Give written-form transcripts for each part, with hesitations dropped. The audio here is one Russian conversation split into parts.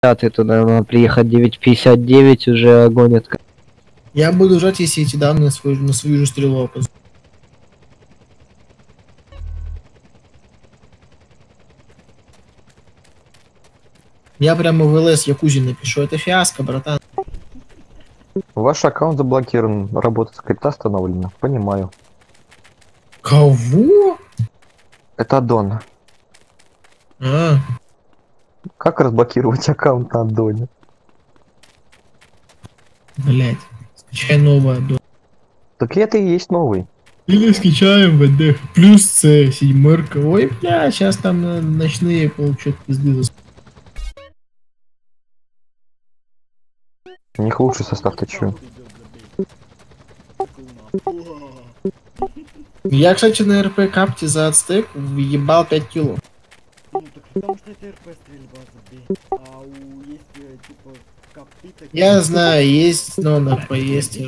9:50 туда надо приехать, 9:59 уже огонь открыт. Я буду ждать, если эти данные на свою же стрелу опознают. Я прямо в ЛС Якузи напишу. Это фиаско, братан. Ваш аккаунт заблокирован, работа скрипта остановлена. Понимаю. Кого? Это аддон. А, Как разблокировать аккаунт на аддоне? блять. Скачай новое. Так это и есть новый. Или скачаем ВД. Плюс С, седьмерка. Ой, бля, сейчас там ночные получат пизды за. У них лучший состав, ты чё? Я, кстати, на РП капте за ацтек въебал 5 кило. Ну так потому что это РП стрельба забей. А у есть типа капты такие. Я знаю, есть, но на РП есть.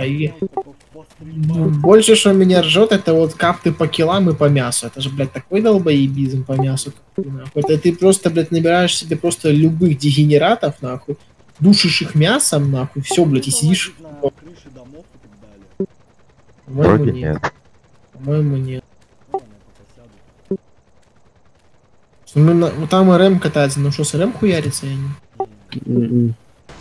Ну, Больше, что меня ржет, это вот капты по килам и по мясу. Это же, блядь, такой долбоебизм по мясу. Нахуй. Это ты просто, блядь, набираешь себе просто любых дегенератов, нахуй, душишь их мясом, нахуй, все, блядь, и сидишь. на крыши домов и так далее. По-моему, Вроде нет. нет. По-моему, нет. Ладно, я пока сяду. Ну, там РМ катается, ну что, с РМ хуярится я не.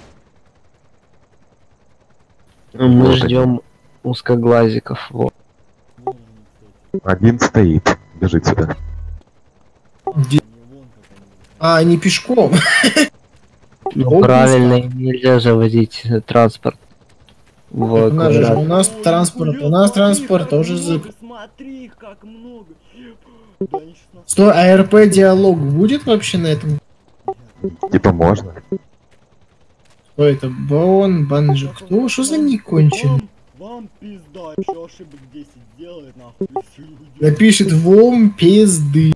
Мы ждем узкоглазиков. Вот. Вон они, кстати. Один стоит, бежит сюда. Где? Они вон как они. А, они пешком. Ну, Опуск. правильно, им нельзя заводить транспорт. Вот, У нас транспорт тоже зык. Смотри, их как много. Да, они 16. Стой, а РП диалог будет вообще на этом? Типа можно. Что это? Бон, Банжи. Кто? Что за ник конченый? Вам пизда, чё ошибок 10 делает, нахуй, и всё, и уйдёт. Напишет вам пизды.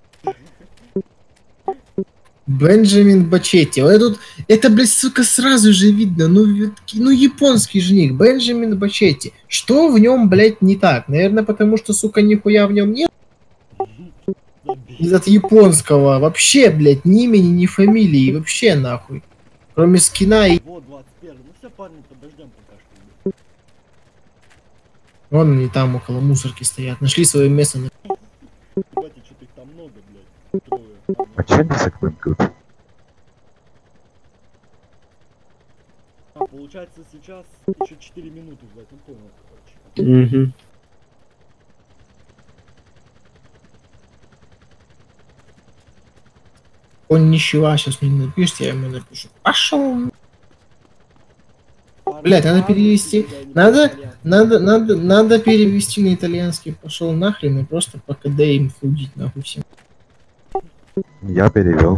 Бенджамин Бачетти. Вот тут, это, блядь, сука, сразу же видно. Ну японский же ник. Бенджамин Бачетти. Что в нем, блядь, не так? Наверное, потому что, сука, нихуя в нем нет. Забей. Из от японского. Вообще, блядь, ни имени, ни фамилии. Вообще, нахуй. Кроме скина и... Вот 21. Ну все, парни, подождем пока что. Вон они там около мусорки стоят. Нашли свое место. Ебать, и что-то их там много, блядь. Трое. А че они заквинкают? А, получается сейчас еще 4 минуты ждать, ну понял, короче. Угу. Он ничего сейчас не напишет, я ему напишу. Пошел. Блядь, надо перевести. Надо перевести на итальянский. Пошел нахрен и просто по КД им фудить нахуй всем. Я перевел.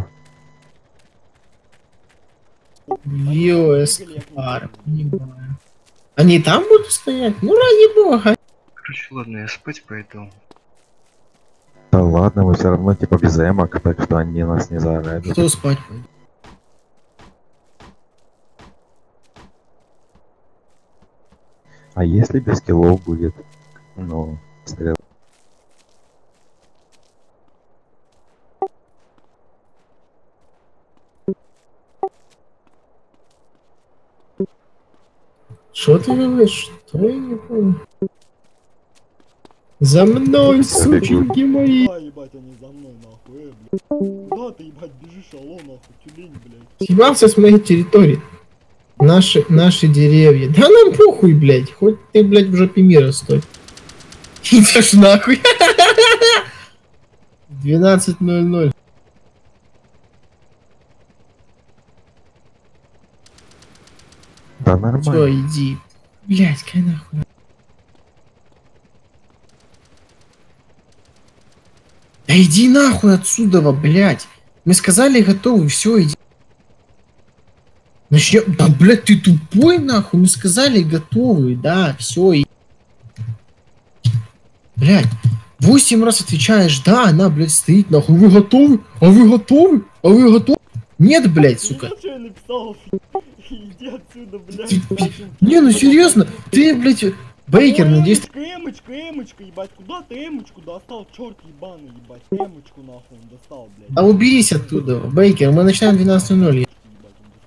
Вио Эскобар, понимаю. Они там будут стоять? Ну ради бога. Короче, ладно, я спать пойду. Да ладно, мы все равно типа без эмок, так что они нас не заорали. Кто спать пойдет? А если без киллов будет? Ну, стрел. Что ты говоришь? Что я не помню? За мной, сученьки мои! А, ебать, они за мной, нахуй, блядь. Куда ты, ебать, бежишь, алло, нахуй, тюлень, блядь. Съебался с моей территории. Наши деревья. Да нам похуй, блядь. Хоть ты, блядь, в жопе мира стой. Идешь нахуй. 12:00. Да нормально. Все, иди. Блядь, какая нахуй. Да иди нахуй отсюда, блядь. Мы сказали готовы, все, иди. Начнем. Да, блядь, ты тупой, нахуй. Мы сказали готовы, да, все. Блядь, 8 раз отвечаешь, да, она, блядь, стоит, нахуй. Вы готовы? А вы готовы? А вы готовы? Нет, блядь, сука. Ну, что я написал? Иди отсюда, блядь. Не, ну серьезно, ты, блядь, Бейкер, надеюсь... Эмочка, ебать, куда ты эмочку достал, черт ебаный, ебать, эмочку нахуй он достал, блядь. А уберись оттуда, Бейкер, мы начинаем 12:00. Ебать, он достал.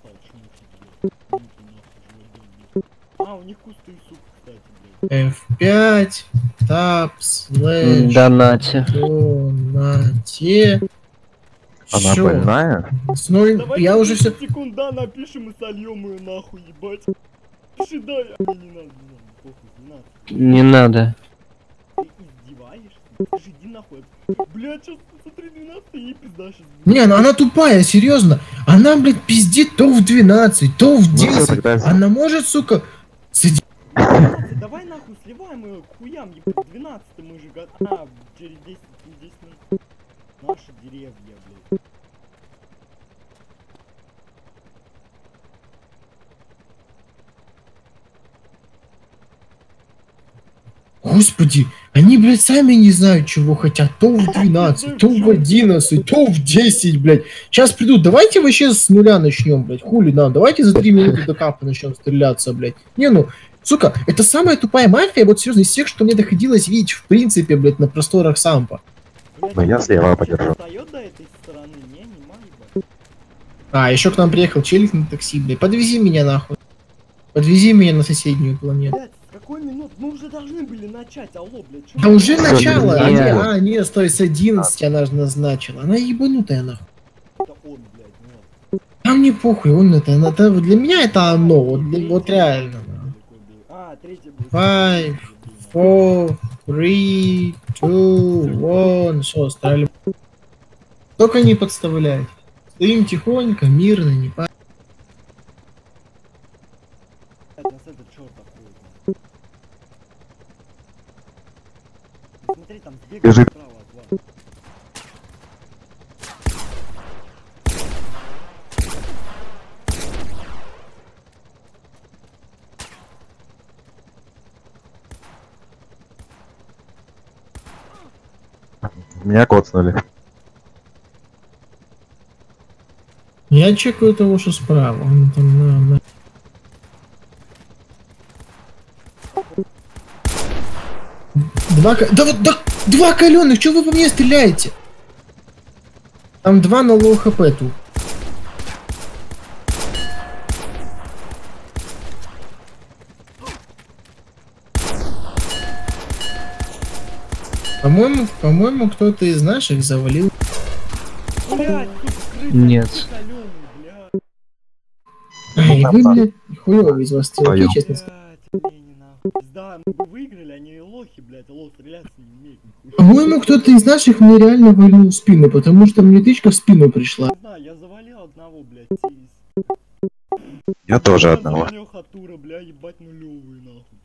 А, у них кусты, сука, кстати, блядь. F5, тап, слэш, Донате. донате. Она Всё. больная? Ну, Давайте я уже все... 10 секунд, да, напишем и сольем ее нахуй, ебать. Пиши, да, не надо, похуй, не надо. Не надо. Ты издеваешься? Ты же иди нахуй. Блядь, сейчас, смотри, 12 ей пизда сейчас будет. Не, ну она тупая, серьезно. Она, блядь, пиздит то в 12, то в Ну всё, 10. тогда Она может, сука, сидеть. 12, давай нахуй сливаем ее к хуям, ебать, 12 мы же через 10 минут. Наша деревня, блядь. Господи, они, блядь, сами не знают, чего хотят. То в 12, то в 11, то в 10, блядь. Сейчас придут, давайте вообще с нуля начнем, блядь. Хули нам, давайте за 3 минуты до капа начнем стреляться, блядь. Не, ну, сука, это самая тупая мафия, вот серьезно, из всех, что мне доходилось видеть, в принципе, блядь, на просторах сампа. Блядь, Ну, я а слева кто-то подержу. достаёт до этой стороны? Не май, ебать. А, еще к нам приехал челик на такси, блядь. Подвези меня нахуй. Подвези меня на соседнюю планету. Блядь, с какой минут? Мы уже должны были начать, алло, блядь. чё Да вы- уже начало. не, Они, нет, стой, с 11 она же назначила. Она ебанутая нахуй. Это он, блядь, нет. А мне похуй, он это для меня это оно, вот реально. нахуй. А, третий будет. 5, 4, 3, 2, 1. Все, стали. Только не подставлять. Стоим тихонько, мирно, не па. Блядь, нас этот чёрт обходит, нахуй. Смотри, там сбегай Бежит. справа от вас. Меня коцнули. Я чекаю того, что справа. Он там на. Да вот, да, два каленых, что вы по мне стреляете? Там два на лоу хп тут. По-моему, кто-то из наших завалил. Блядь, сука, крыса, Нет. крысолёный, блядь. Ай, вы, блядь, хуёвый из вас стрелки, Твоё. честно сказать. Блядь, мне не нахуй. Да, мы бы выиграли, они лохи, блядь, лох стреляться не умеет. нихуя. По-моему, кто-то из наших мне реально валил в спину, потому что мне тычка в спину пришла. Не знаю, я завалил одного, блядь, из... Я тоже Я одного. звонил Хатура, бля, ебать нулевый, нахуй.